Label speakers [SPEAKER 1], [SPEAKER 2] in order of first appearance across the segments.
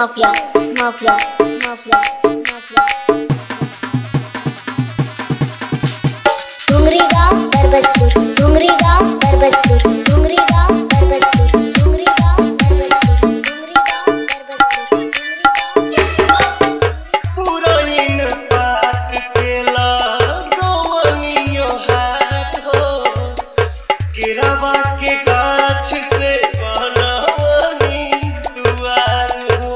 [SPEAKER 1] Mafia, Mafia, Mafia, Mafia. Dungri गांव बरबसपुर, डुंगरी गांव बरबसपुर, डुंगरी गांव बरबसपुर, डुंगरी गांव बरबसपुर, डुंगरी गांव बरबसपुर, डुंगरी गांव।
[SPEAKER 2] पुराइन पात केला गोवनियो हाथ हो, केरावा के गाछ से बनवनी दुआर हो।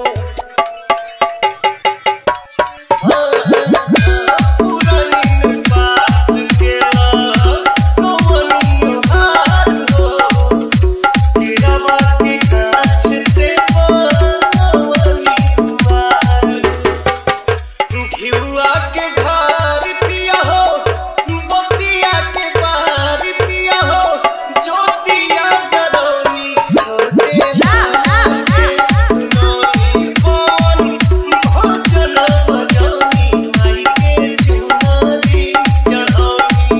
[SPEAKER 2] पुराइन पात केला गोवनियो हाथ हो, केरावा के गाछ से बनवनी दुआर हो। घिउआ के घर पिया हो, बतिया के बाहर पिया हो, ज्योतिया जरौनी छोटे सुनौनी पवन भजन बजौनी माई के चुनरी चढ़ौनी।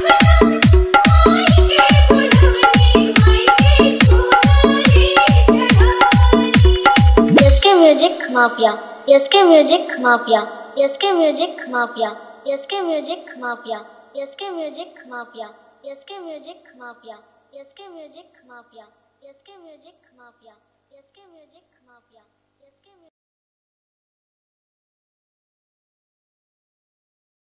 [SPEAKER 1] यसके म्यूजिक माफिया, यसके म्यूजिक माफिया, यसके म्यूजिक माफिया, यसके म्यूजिक माफिया, यसके म्यूजिक माफिया, यसके म्यूजिक माफिया, यसके म्यूजिक माफिया, यसके म्यूजिक माफिया।